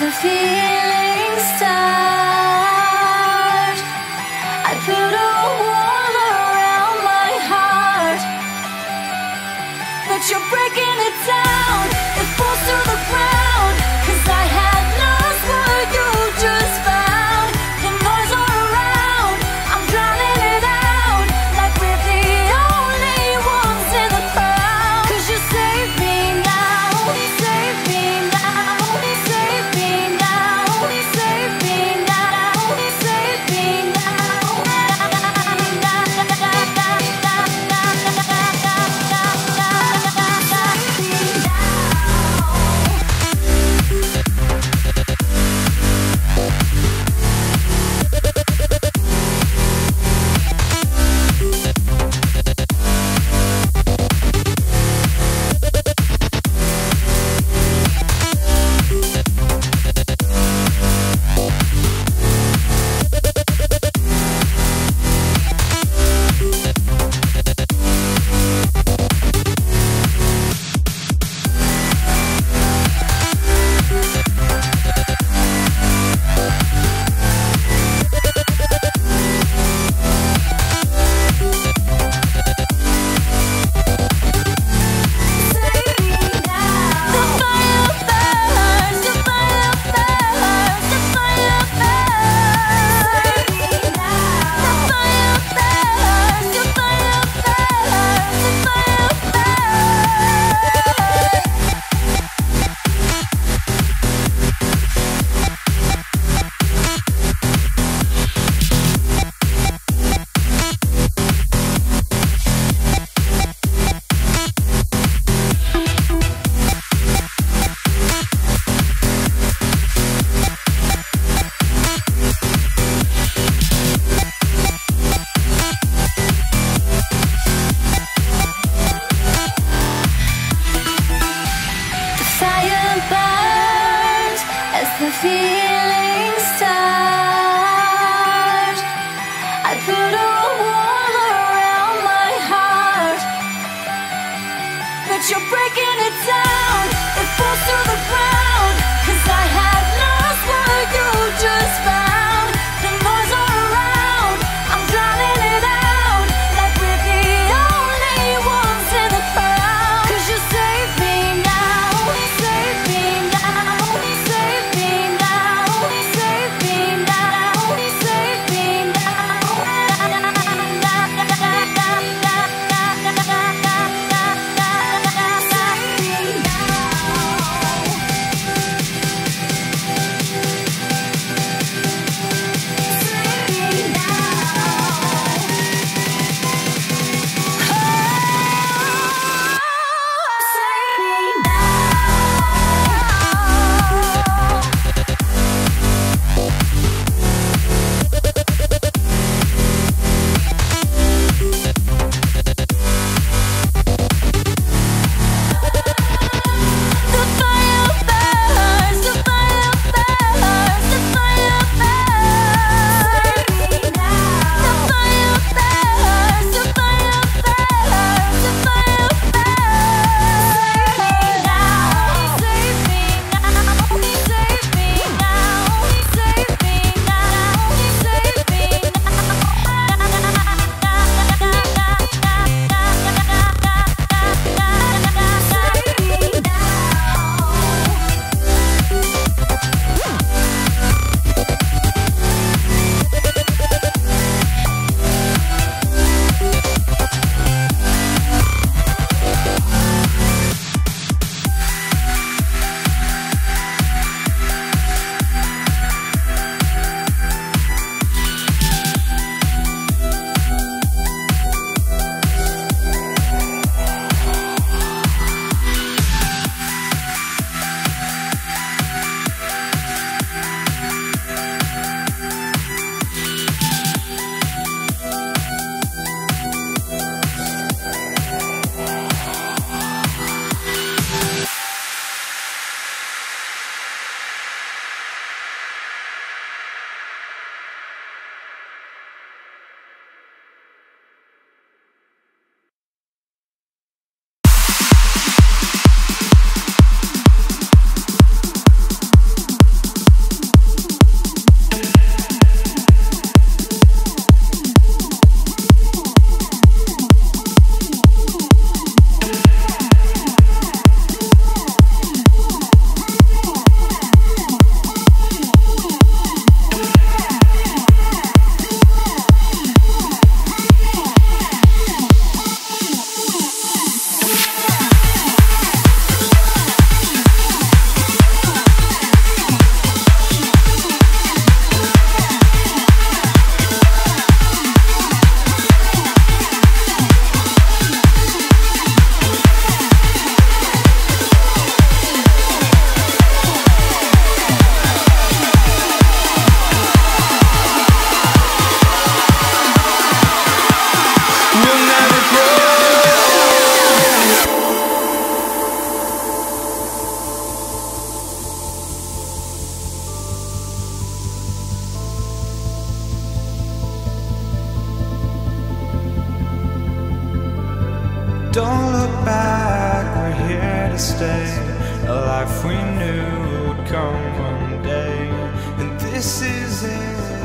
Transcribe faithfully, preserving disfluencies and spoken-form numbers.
the feelings start, I put a wall around my heart, but you're breaking it down. It falls to the ground, 'cause I had lost what you just found. The noise all around, I'm drowning it out, like we're the only ones in the crowd. 'Cause you save me now, save me now, save me now, save me now, save me now. The feelings start, I put a wall around my heart, but you're breaking it down. It falls to the ground, 'cause I had lost what you just found. The noise all around, I'm drowning it out, like we're the only ones in the crowd. 'Cause you save me now, save me now, save me now, Don't look back, we're here to stay. A life we knew would come one day, and this is it.